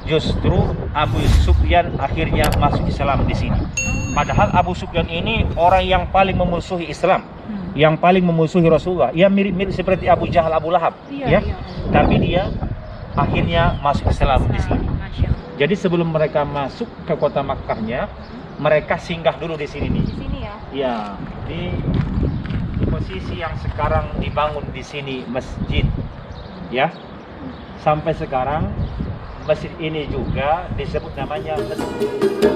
justru Abu Sufyan akhirnya masuk Islam di sini. Padahal Abu Sufyan ini orang yang paling memusuhi Islam, yang paling memusuhi Rasulullah. Ia mirip-mirip seperti Abu Jahal, Abu Lahab, ya. Tapi dia akhirnya masuk Islam di sini. Jadi sebelum mereka masuk ke kota Makkahnya, mereka singgah dulu di sini nih. Di sini ya? Ya, di posisi yang sekarang dibangun di sini masjid, ya. Sampai sekarang masjid ini juga disebut namanya masjid.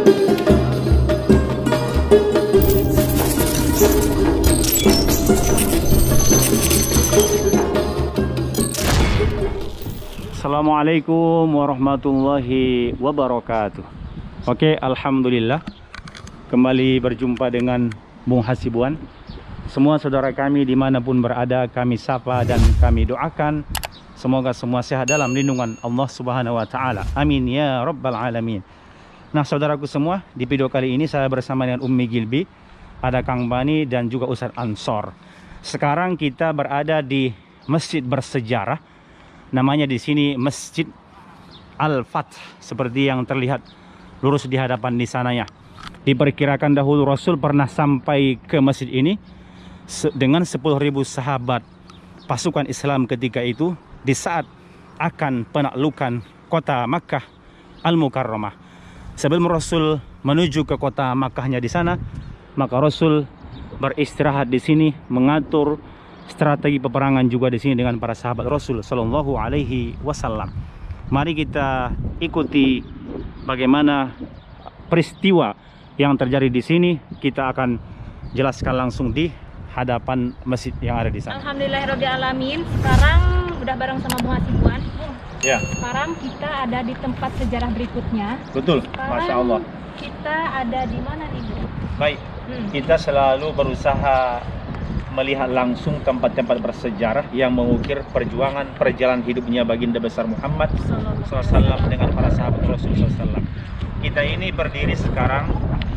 Assalamualaikum warahmatullahi wabarakatuh. Oke, alhamdulillah kembali berjumpa dengan Bung Hasibuan. Semua saudara kami dimanapun berada, kami sapa dan kami doakan semoga semua sehat dalam lindungan Allah Subhanahu wa Ta'ala. Amin ya Rabbal Alamin. Nah, saudaraku semua, di video kali ini saya bersama dengan Ummi Gilby, ada Kang Bani dan juga Ustadz Ansor. Sekarang kita berada di masjid bersejarah. Namanya di sini Masjid Al-Fath, seperti yang terlihat lurus di hadapan di sananya. Diperkirakan dahulu Rasul pernah sampai ke masjid ini dengan 10.000 sahabat pasukan Islam ketika itu, di saat akan penaklukan kota Makkah Al-Mukarramah. Sebelum Rasul menuju ke kota Makkahnya di sana, maka Rasul beristirahat di sini, mengatur strategi peperangan juga di sini dengan para sahabat Rasul Shallallahu Alaihi Wasallam. Mari kita ikuti bagaimana peristiwa yang terjadi di sini. Kita akan jelaskan langsung di hadapan masjid yang ada di sana. Alhamdulillahirobbilalamin. Sekarang udah bareng sama Bung Hasibuan. Ya. Sekarang kita ada di tempat sejarah berikutnya. Betul, sekarang Masya Allah. Kita ada di mana nih, Bu? Baik, kita selalu berusaha melihat langsung tempat-tempat bersejarah yang mengukir perjuangan perjalanan hidupnya baginda besar Muhammad SAW dengan para sahabat Rasulullah SAW. Kita ini berdiri sekarang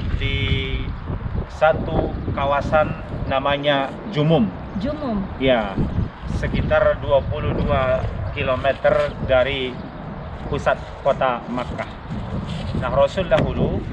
di satu kawasan namanya Jumum. Jumum. Ya, sekitar 22 km dari pusat kota Makkah. Nah, Rasul dahulu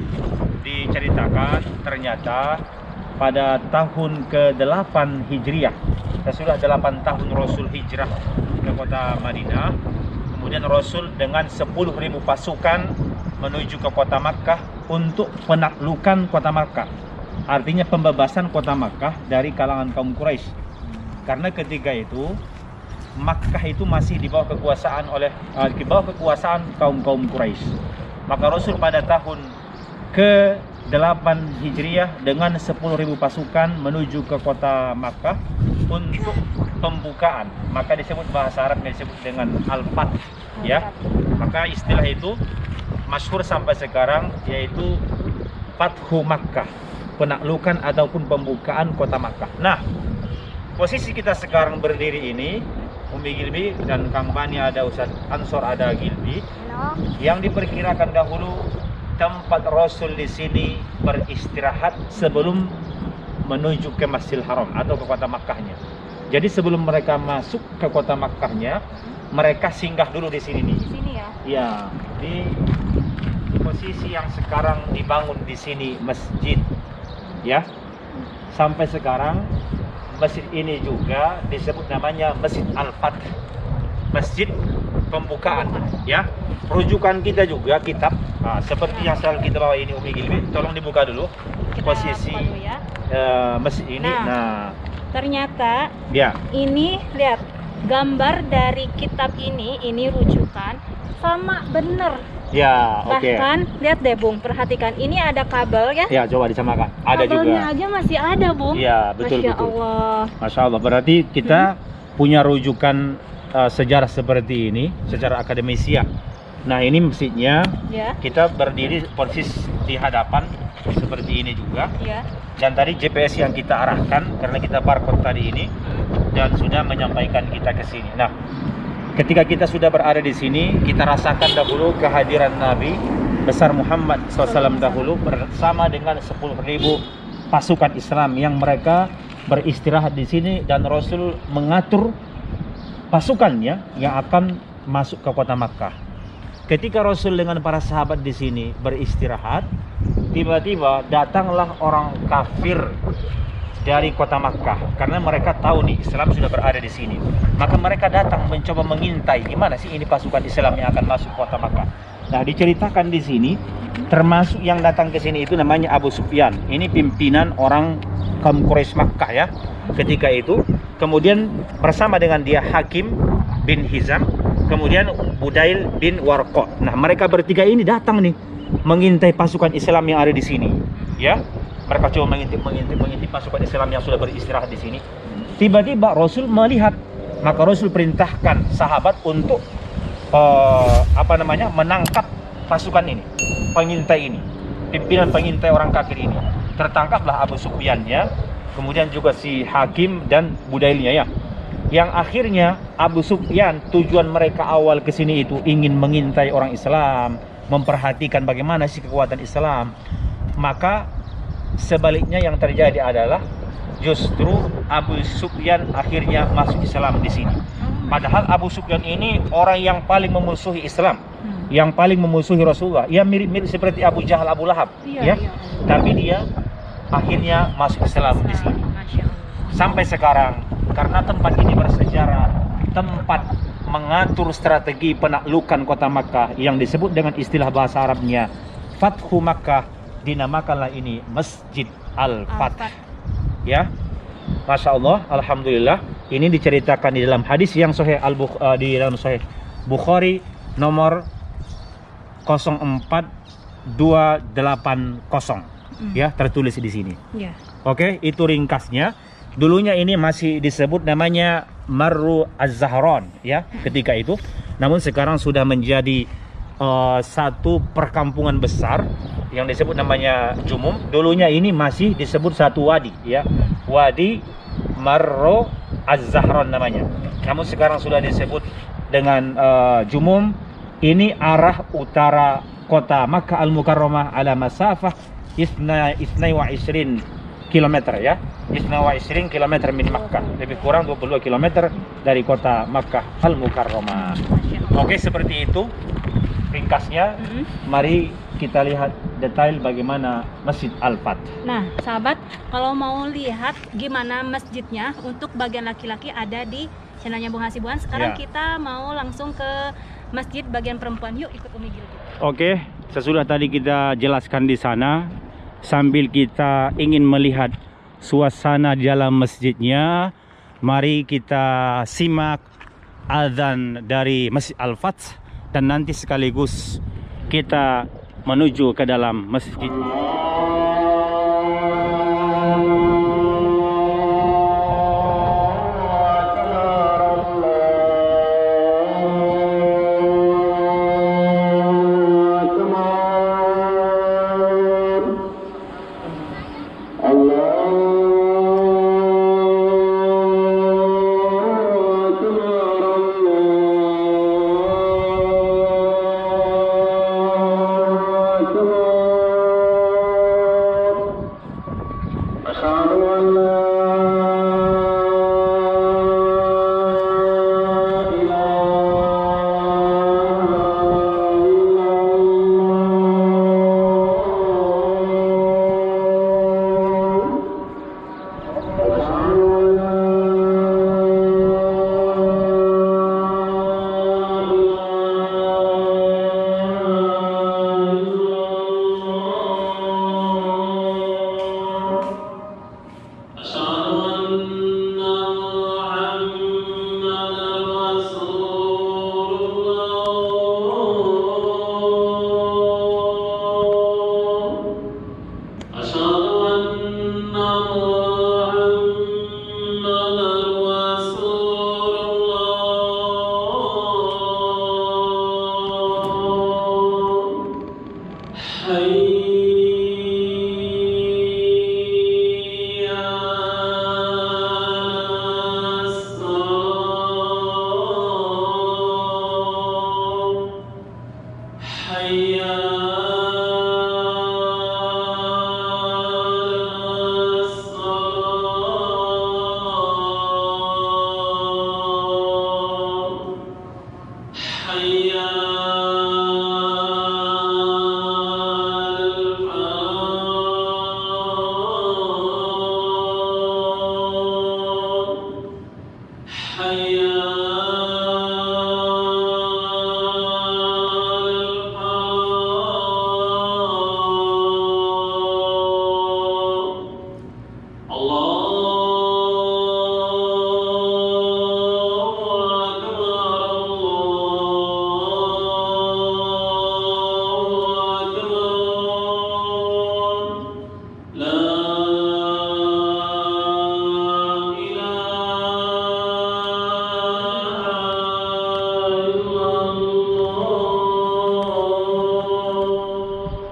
diceritakan ternyata pada tahun ke-8 Hijriah, sudah 8 tahun Rasul hijrah ke kota Madinah. Kemudian Rasul dengan 10.000 pasukan menuju ke kota Makkah untuk penaklukan kota Makkah. Artinya pembebasan kota Makkah dari kalangan kaum Quraisy. Karena ketika itu Makkah itu masih di bawah kekuasaan kaum Quraisy. Maka Rasul pada tahun ke-8 Hijriah dengan 10.000 pasukan menuju ke kota Makkah untuk pembukaan. Maka disebut bahasa Arabnya disebut dengan Al-Fath, ya. Maka istilah itu masyhur sampai sekarang, yaitu Fathu Makkah, penaklukan ataupun pembukaan kota Makkah. Nah, posisi kita sekarang berdiri ini, Ummi Gilby dan Kang Bani, ada Ustadz Ansor, ada Gilby. Yang diperkirakan dahulu tempat Rasul di sini beristirahat sebelum menuju ke Masjidil Haram atau ke kota Makkahnya. Jadi sebelum mereka masuk ke kota Makkahnya, mereka singgah dulu di sini nih. Di sini ya? Ya, di posisi yang sekarang dibangun di sini masjid, ya. Sampai sekarang masjid ini juga disebut namanya Masjid Al-Fath, masjid pembukaan, ya. Rujukan kita juga kitab seperti yang selalu kita bawa ini, Ummi Gilby. Tolong dibuka dulu posisi masjid ini. Nah, ternyata ya, ini lihat gambar dari kitab ini rujukan sama bener. Ya, oke. Bahkan lihat deh, Bung, perhatikan ini ada kabel ya. Ya, coba disamakan. Ada kabelnya juga. Aja masih ada, Bung. Ya, betul. Masya Allah. Masya Allah. Berarti kita punya rujukan sejarah seperti ini secara akademisia. Nah, ini masjidnya, ya. Kita berdiri persis di hadapan seperti ini juga, ya. Dan tadi GPS yang kita arahkan karena kita barcode tadi ini dan sudah menyampaikan kita ke sini. Nah, ketika kita sudah berada di sini, kita rasakan dahulu kehadiran Nabi besar Muhammad SAW dahulu bersama dengan 10.000 pasukan Islam yang mereka beristirahat di sini, dan Rasul mengatur pasukannya yang akan masuk ke kota Makkah. ketika Rasul dengan para sahabat di sini beristirahat, tiba-tiba datanglah orang kafir dari kota Makkah, karena mereka tahu nih Islam sudah berada di sini. Maka mereka datang mencoba mengintai gimana sih ini pasukan Islam yang akan masuk kota Makkah. Nah, diceritakan di sini termasuk yang datang ke sini itu namanya Abu Sufyan. Ini pimpinan orang kaum Quraisy Makkah ya. Ketika itu kemudian bersama dengan dia Hakim bin Hizam, kemudian Budail bin Warqa. Nah, mereka bertiga ini datang nih mengintai pasukan Islam yang ada di sini, ya. Mereka coba mengintip pasukan Islam yang sudah beristirahat di sini. Tiba-tiba Rasul melihat, maka Rasul perintahkan sahabat untuk menangkap pasukan ini, pengintai ini, pimpinan pengintai orang kafir ini. Tertangkaplah Abu Sufyan ya, kemudian juga si Hakim dan Budailnya ya. Yang akhirnya Abu Sufyan, tujuan mereka awal ke sini itu ingin mengintai orang Islam, memperhatikan bagaimana sih kekuatan Islam. Maka sebaliknya yang terjadi adalah justru Abu Sufyan akhirnya masuk Islam di sini. Padahal Abu Sufyan ini orang yang paling memusuhi Islam, yang paling memusuhi Rasulullah. Ia mirip-mirip seperti Abu Jahal, Abu Lahab, ya. Tapi dia akhirnya masuk Islam di sini. Sampai sekarang, karena tempat ini bersejarah, tempat mengatur strategi penaklukan kota Makkah yang disebut dengan istilah bahasa Arabnya Fathu Makkah, dinamakanlah ini Masjid Al-Fath. Ya, Masya Allah, Alhamdulillah. Ini diceritakan di dalam hadis yang sahih di dalam Sahih Bukhari nomor 04280, ya, tertulis di sini. Oke, itu ringkasnya. Dulunya ini masih disebut namanya Marru Az-Zahran ya ketika itu. Namun sekarang sudah menjadi satu perkampungan besar yang disebut namanya Jumum. Dulunya ini masih disebut satu wadi ya. Wadi Marru Az-Zahran namanya. Namun sekarang sudah disebut dengan Jumum. Ini arah utara kota Makkah Al-Mukarramah ala masafah 22 kilometer ya. 22 kilometer min Makkah, lebih kurang 22 kilometer dari kota Makkah Al-Mukarramah. Oke, seperti itu ringkasnya. Mari kita lihat detail bagaimana Masjid Al-Fath. Nah, sahabat, kalau mau lihat gimana masjidnya untuk bagian laki-laki ada di channelnya Bung Hasibuan. Sekarang kita mau langsung ke masjid bagian perempuan. Yuk ikut Umi Gil. Oke, sesudah tadi kita jelaskan di sana, sambil kita ingin melihat suasana di dalam masjidnya, mari kita simak azan dari Masjid Al-Fath dan nanti sekaligus kita menuju ke dalam masjid. حي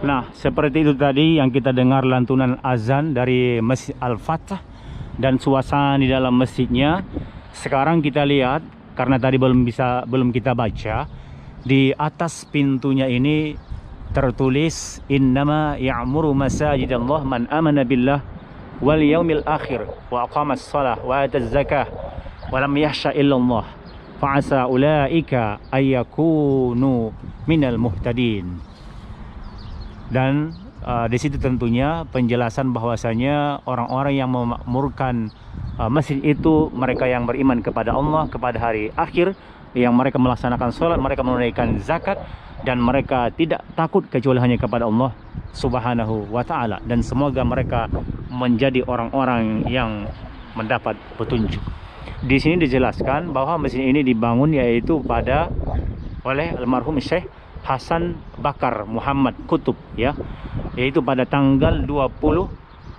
Nah, seperti itu tadi yang kita dengar lantunan azan dari Masjid Al-Fatah dan suasana di dalam masjidnya. Sekarang kita lihat, karena tadi belum kita baca, di atas pintunya ini tertulis innama ya'muru masajidallah man amana billah wal yaumil akhir wa aqamas shalah wa ataz zakah wa lam yakhsha illallah fa asa ulaika ayyakunu minal muhtadin. Dan di situ tentunya penjelasan bahwasanya orang-orang yang memakmurkan masjid itu mereka yang beriman kepada Allah, kepada hari akhir, yang mereka melaksanakan sholat, mereka menunaikan zakat, dan mereka tidak takut kecuali hanya kepada Allah Subhanahu wa ta'ala. Dan semoga mereka menjadi orang-orang yang mendapat petunjuk. Di sini dijelaskan bahwa masjid ini dibangun yaitu oleh almarhum Syekh Hasan Bakar Muhammad Kutub, ya, yaitu pada tanggal 27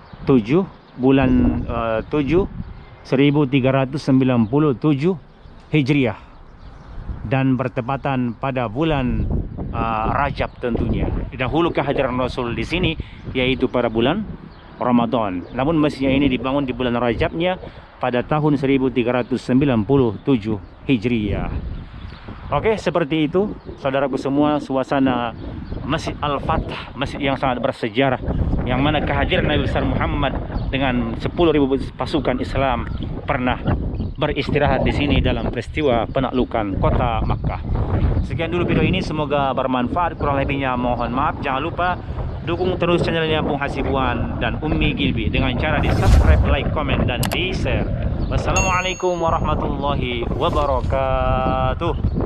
bulan 7 1397 Hijriah, dan bertepatan pada bulan Rajab tentunya. Dahulu kehadiran Rasul di sini yaitu pada bulan Ramadan. Namun masjid ini dibangun di bulan Rajabnya pada tahun 1397 Hijriah. Oke, seperti itu saudaraku semua, suasana Masjid Al-Fatah, masjid yang sangat bersejarah, yang mana kehadiran Nabi besar Muhammad dengan 10.000 pasukan Islam pernah beristirahat di sini dalam peristiwa penaklukan kota Makkah. Sekian dulu video ini, semoga bermanfaat. Kurang lebihnya mohon maaf. Jangan lupa dukung terus channelnya Bung Hasibuan dan Ummi Gilby dengan cara di subscribe, like, komen, dan di share. Wassalamualaikum warahmatullahi wabarakatuh.